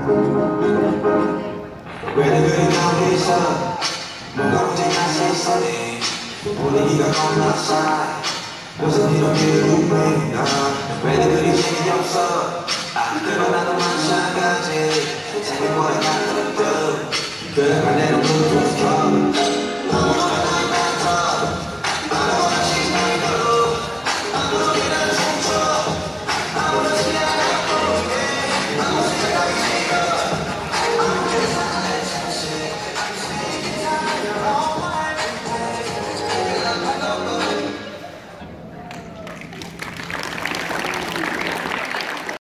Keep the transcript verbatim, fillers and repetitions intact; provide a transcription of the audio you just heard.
왜들 그리 나오고 있어 뭔가 문제가 있으니 분위기가 겁나 싸 무슨 이렇게 운명이